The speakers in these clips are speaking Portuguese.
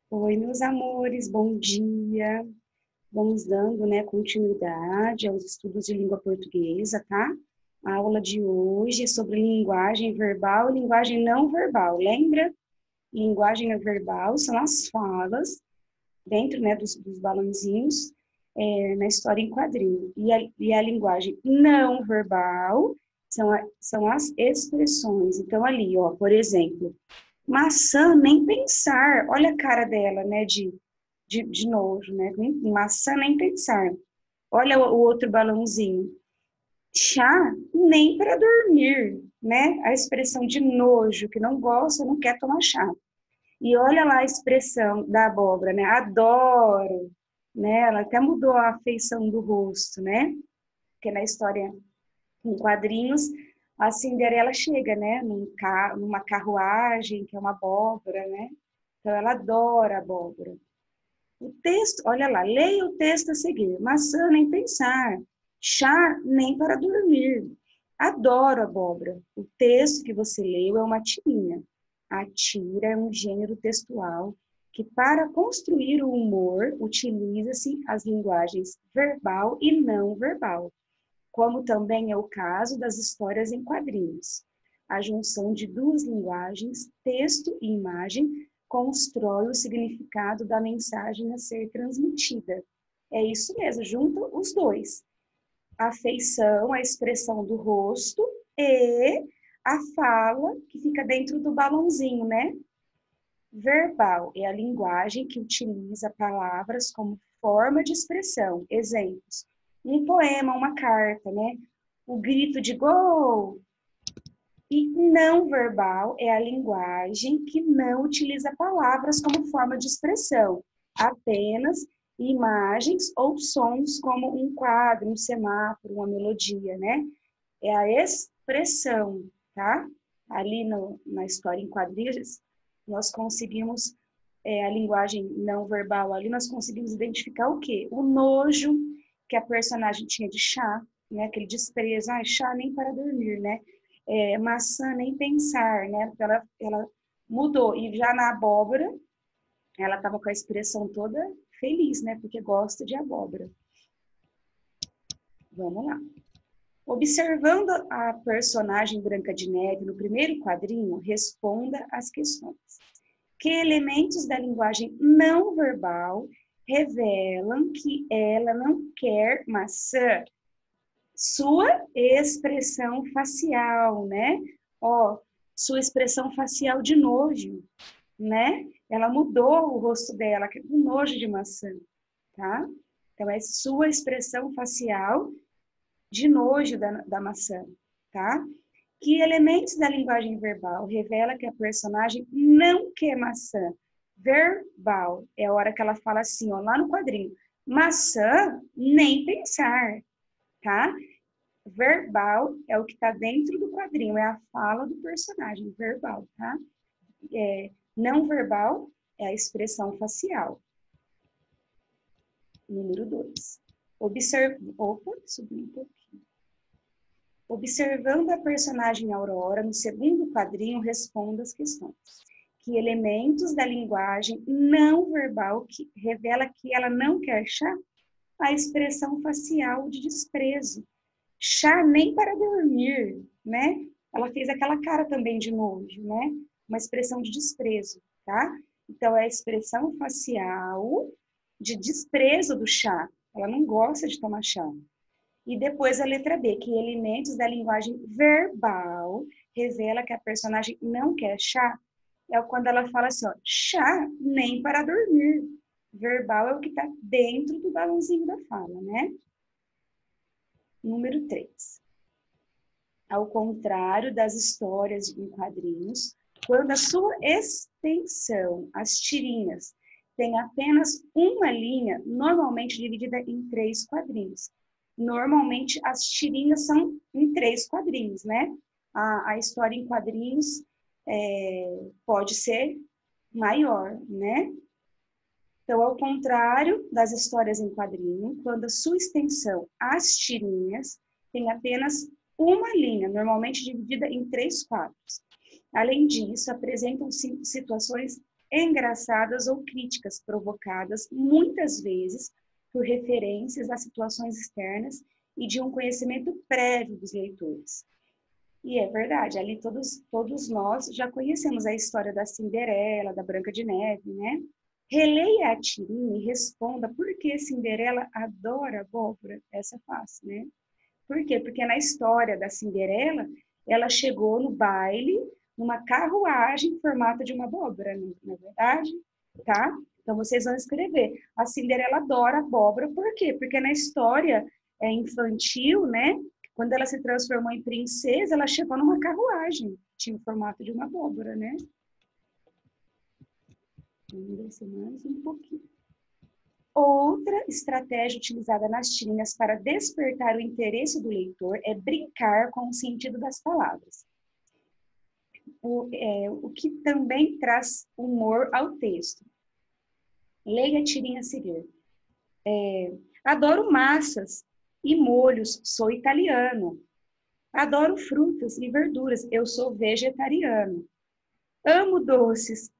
Oi, meus amores, bom dia. Vamos dando, né, continuidade aos estudos de língua portuguesa, tá? A aula de hoje é sobre linguagem verbal e linguagem não verbal. Lembra? Linguagem não verbal são as falas dentro, né, dos balãozinhos na história em quadrinho. E a linguagem não verbal são as expressões. Então, ali, ó, por exemplo, maçã, nem pensar. Olha a cara dela, né, de nojo, né? Maçã, nem pensar. Olha o outro balãozinho. Chá, nem para dormir, né? A expressão de nojo, que não gosta, não quer tomar chá. E olha lá a expressão da abóbora, né? Adoro, né? Ela até mudou a feição do rosto, né? Porque na história em quadrinhos, a Cinderela chega, né? Numa carruagem, que é uma abóbora, né? Então ela adora a abóbora. O texto, olha lá, leia o texto a seguir. Maçã, nem pensar. Chá, nem para dormir. Adoro abóbora. O texto que você leu é uma tirinha. A tira é um gênero textual que, para construir o humor, utiliza-se as linguagens verbal e não verbal, como também é o caso das histórias em quadrinhos. A junção de duas linguagens, texto e imagem, constrói o significado da mensagem a ser transmitida. É isso mesmo, junta os dois. A feição, a expressão do rosto e a fala que fica dentro do balãozinho, né? Verbal é a linguagem que utiliza palavras como forma de expressão. Exemplos: um poema, uma carta, né? O grito de gol. E não verbal é a linguagem que não utiliza palavras como forma de expressão, apenas imagens ou sons como um quadro, um semáforo, uma melodia, né? É a expressão, tá? Ali na história em quadrilhas, nós conseguimos, a linguagem não verbal ali, nós conseguimos identificar o quê? O nojo que a personagem tinha de chá, né? Aquele desprezo, chá nem para dormir, né? Maçã nem pensar, né? Porque ela mudou. E já na abóbora, ela estava com a expressão toda feliz, né? Porque gosta de abóbora. Vamos lá. Observando a personagem Branca de Neve no primeiro quadrinho, responda às questões. Que elementos da linguagem não verbal revelam que ela não quer maçã? Sua expressão facial, né? Ó, sua expressão facial de nojo, né? Ela mudou o rosto dela, que é com nojo de maçã, tá? Então, é sua expressão facial de nojo da maçã, tá? Que elementos da linguagem verbal revela que a personagem não quer maçã? Verbal é a hora que ela fala assim, ó, lá no quadrinho, maçã, nem pensar, tá? Verbal é o que está dentro do quadrinho, é a fala do personagem, verbal, tá? Não verbal é a expressão facial. Número 2. Subi um pouquinho. Observando a personagem Aurora, no segundo quadrinho, responda as questões. Que elementos da linguagem não verbal que revela que ela não quer chá? A expressão facial de desprezo. Chá nem para dormir, né? Ela fez aquela cara também de nojo, né? Uma expressão de desprezo, tá? Então, é a expressão facial de desprezo do chá. Ela não gosta de tomar chá. E depois a letra B, que elementos da linguagem verbal revela que a personagem não quer chá. É quando ela fala assim, ó, chá nem para dormir. Verbal é o que está dentro do balãozinho da fala, né? Número 3. Ao contrário das histórias em quadrinhos, quando a sua extensão, as tirinhas, tem apenas uma linha, normalmente dividida em 3 quadrinhos. Normalmente as tirinhas são em 3 quadrinhos, né? A história em quadrinhos pode ser maior, né? Então, ao contrário das histórias em quadrinho, quando a sua extensão, as tirinhas, tem apenas uma linha, normalmente dividida em 3 quadros. Além disso, apresentam situações engraçadas ou críticas provocadas muitas vezes por referências a situações externas e de um conhecimento prévio dos leitores. E é verdade, ali todos nós já conhecemos a história da Cinderela, da Branca de Neve, né? Releia a tirinha e responda por que Cinderela adora abóbora. Essa é fácil, né? Por quê? Porque na história da Cinderela, ela chegou no baile numa carruagem em formato de uma abóbora, não é verdade? Tá? Então vocês vão escrever. A Cinderela adora abóbora, por quê? Porque na história infantil, né? Quando ela se transformou em princesa, ela chegou numa carruagem, tinha o formato de uma abóbora, né? Vamos descer mais um pouquinho. Outra estratégia utilizada nas tirinhas para despertar o interesse do leitor é brincar com o sentido das palavras, o que também traz humor ao texto. Leia a tirinha a seguir. Adoro massas e molhos, sou italiano. Adoro frutas e verduras, eu sou vegetariano. Amo doces,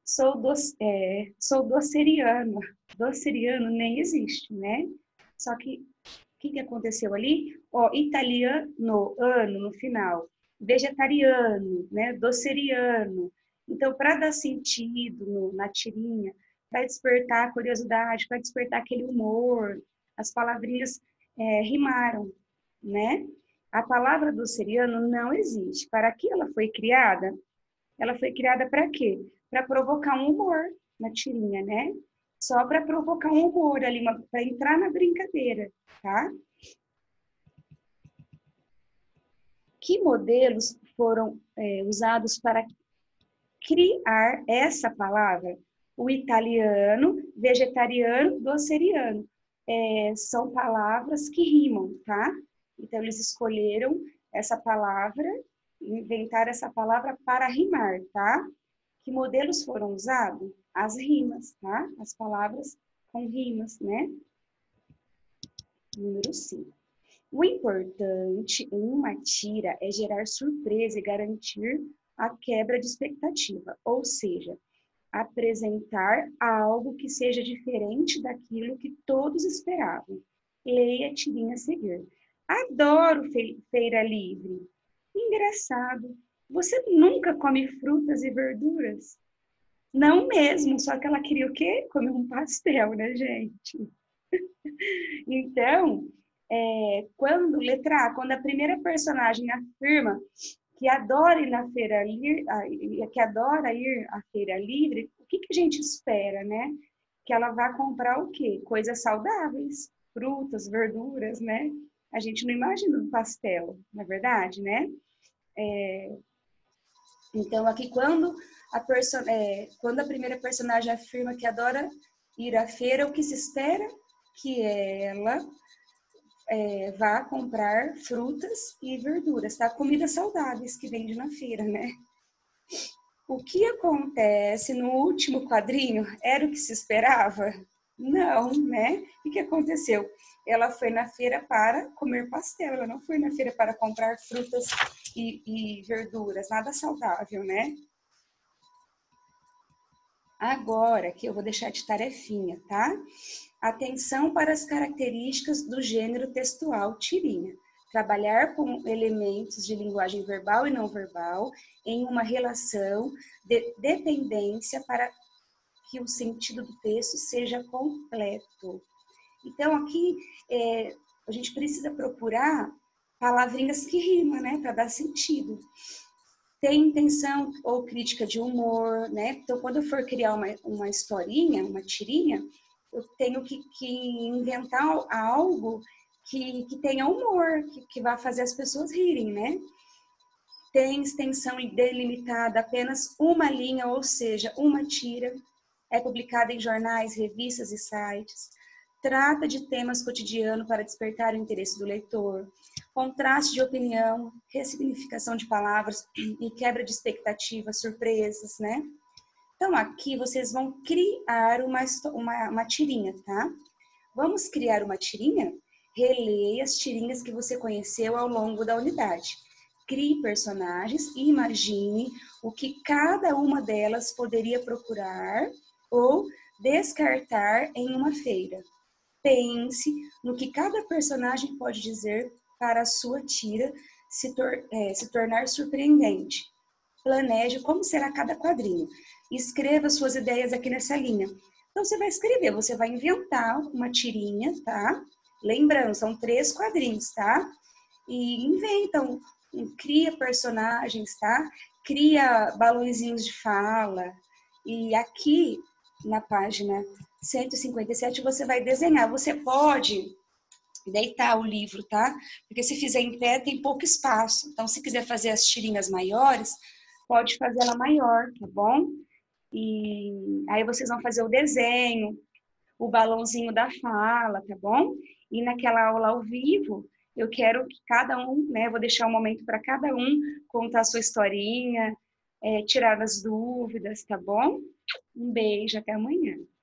sou doceriano. Doceriano nem existe, né? Só que o que aconteceu ali? Ó, italiano, ano no final. Vegetariano, né? Doceriano. Então, para dar sentido na tirinha, para despertar a curiosidade, para despertar aquele humor, as palavrinhas rimaram, né? A palavra doceriano não existe. Para que ela foi criada? Ela foi criada para quê? Para provocar um humor na tirinha, né? Só para provocar um humor ali, para entrar na brincadeira, tá? Que modelos foram usados para criar essa palavra? O italiano, vegetariano, doceriano. São palavras que rimam, tá? Então, eles escolheram essa palavra, inventaram essa palavra para rimar, tá? Que modelos foram usados? As rimas, tá? As palavras com rimas, né? Número 5. O importante em uma tira é gerar surpresa e garantir a quebra de expectativa, ou seja, apresentar algo que seja diferente daquilo que todos esperavam. Leia a tirinha a seguir. Adoro feira livre. Engraçado. Você nunca come frutas e verduras? Não mesmo, só que ela queria o quê? Comer um pastel, né, gente? Então, letra A, quando a primeira personagem afirma que adora ir na feira livre, que adora ir à feira livre, o que a gente espera, né? Que ela vá comprar o quê? Coisas saudáveis, frutas, verduras, né? A gente não imagina um pastel, na verdade, né? Então, aqui, quando a primeira personagem afirma que adora ir à feira, o que se espera? Que ela vá comprar frutas e verduras, tá? Comidas saudáveis que vende na feira, né? O que acontece no último quadrinho era o que se esperava? Não, né? O que aconteceu? Ela foi na feira para comer pastel, ela não foi na feira para comprar frutas e verduras, nada saudável, né? Agora, que eu vou deixar de tarefinha, tá? Atenção para as características do gênero textual tirinha. Trabalhar com elementos de linguagem verbal e não verbal em uma relação de dependência para que o sentido do texto seja completo. Então, aqui, a gente precisa procurar palavrinhas que rimam, né? Para dar sentido. Tem intenção ou crítica de humor, né? Então, quando eu for criar uma historinha, uma tirinha, eu tenho que inventar algo que tenha humor, que vá fazer as pessoas rirem, né? Tem extensão delimitada apenas uma linha, ou seja, uma tira. É publicada em jornais, revistas e sites. Trata de temas cotidianos para despertar o interesse do leitor. Contraste de opinião, ressignificação de palavras e quebra de expectativas, surpresas, né? Então, aqui vocês vão criar uma tirinha, tá? Vamos criar uma tirinha? Releia as tirinhas que você conheceu ao longo da unidade. Crie personagens e imagine o que cada uma delas poderia procurar ou descartar em uma feira. Pense no que cada personagem pode dizer para a sua tira se tornar surpreendente. Planeje como será cada quadrinho. Escreva suas ideias aqui nessa linha. Então, você vai escrever, você vai inventar uma tirinha, tá? Lembrando, são 3 quadrinhos, tá? E inventam, cria personagens, tá? Cria balõezinhos de fala. E aqui, na página 157, você vai desenhar. Você pode deitar o livro, tá? Porque se fizer em pé, tem pouco espaço. Então, se quiser fazer as tirinhas maiores, pode fazer ela maior, tá bom? E aí vocês vão fazer o desenho, o balãozinho da fala, tá bom? E naquela aula ao vivo, eu quero que cada um, né, vou deixar um momento para cada um contar a sua historinha, tirar as dúvidas, tá bom? Um beijo, até amanhã.